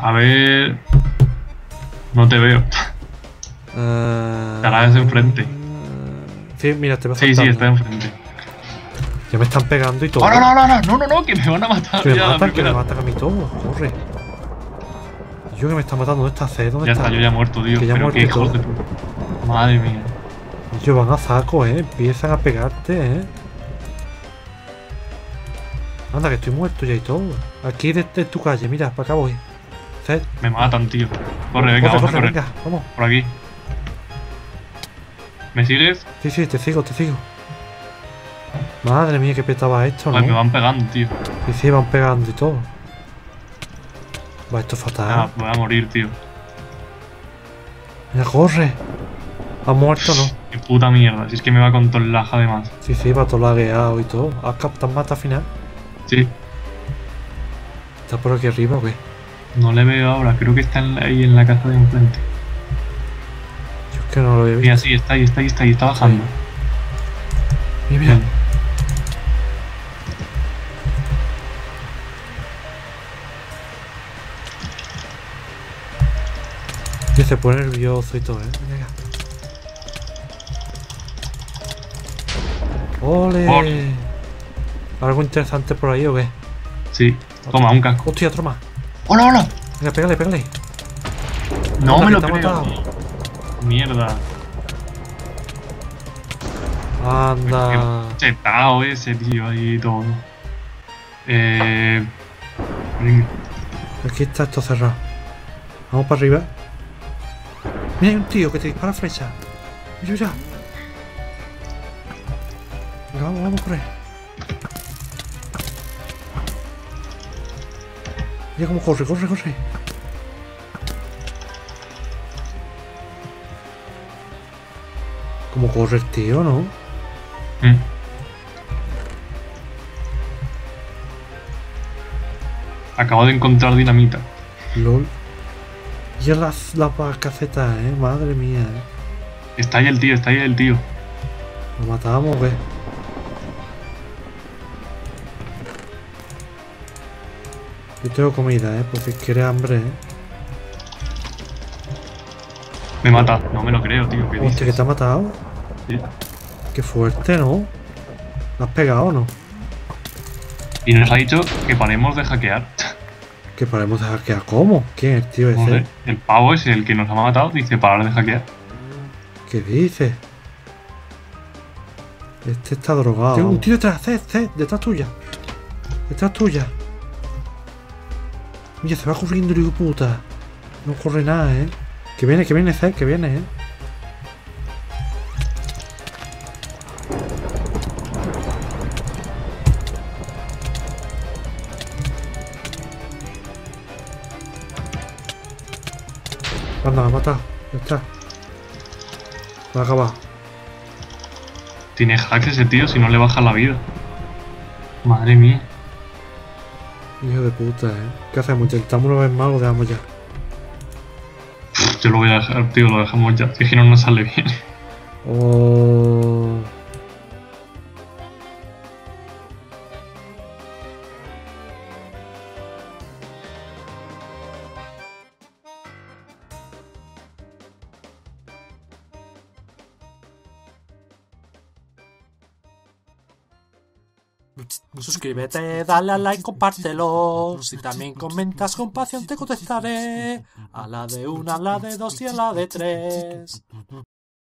A ver... No te veo. Estará desde enfrente. Sí, mira, te vas Sí, sí, está enfrente. Ya me están pegando y todo. No, que me van a matar. Que me ya, matan, que me matan a mí todo. Corre. Yo que me está matando. ¿Dónde está C? ¿Dónde Ya está? está, yo ya he muerto, tío. Que ya Pero muerto qué y hijos todo. de puta. Madre mía. Ellos van a saco, empiezan a pegarte, Anda, que estoy muerto ya y todo. Aquí desde tu calle, mira, para acá voy. C. Me matan, tío. Corre, venga, vamos a correr. Venga, vamos. Por aquí. ¿Me sigues? Sí, te sigo. Madre mía, qué petaba esto, ¿no? Pues me van pegando, tío. Sí, van pegando y todo. Va, esto es Ah, fatal. voy a morir, tío. Mira, corre. ¿Ha muerto o no? Qué puta mierda. Si es que me va con todo el laja además. Sí, va todo lagueado y todo. ¿Has captado mata al final? Sí. ¿Está por aquí arriba o qué? No le veo ahora. Creo que está ahí en la casa de enfrente. Yo es que no lo he visto. Mira, sí, está ahí. Está bajando. Mira. Y se pone nervioso y todo, Venga. ¡Ole! ¿Algo interesante por ahí o qué? Sí. Toma, un casco. Hostia, otro más. ¡Hola! Venga, pégale. No Anda, me que lo te ha creo. matado. Mierda. Anda. Chetao ese tío ahí y todo. Venga. Aquí está esto cerrado. Vamos para arriba. Mira, hay un tío que te dispara flecha. Mira. Venga, vamos a correr. Mira cómo corre. Cómo corre el tío, ¿no? Acabo de encontrar dinamita. LOL. Y las casetas, madre mía, Está ahí el tío. Lo matamos, ¿qué? Yo tengo comida, por si quieres hambre, Me mata. No me lo creo, tío. ¿Qué Hostia, dices? que te ha matado. Sí. Qué fuerte, ¿no? ¿Lo has pegado o no? Y nos ha dicho que paremos de hackear. Que paremos de hackear. ¿Cómo? ¿Quién es el tío No ese? sé, el pavo es el que nos ha matado. Dice parar de hackear. ¿Qué dice? Este está drogado. Tengo un tío detrás, detrás tuya. Mira, se va corriendo el hijo de puta. No corre nada, Que viene, Zed, que viene, Anda, me ha matado. Ya está. Me ha acabado. Tiene hacks ese tío si no le baja la vida. Madre mía. Hijo de puta, ¿Qué hacemos? ¿Intentamos una vez más o lo dejamos ya? Yo lo voy a dejar, tío, lo dejamos ya. Si es que no nos sale bien. Oh. Suscríbete, dale a like, compártelo. Si también comentas con pasión te contestaré. A la de una, a la de dos y a la de tres.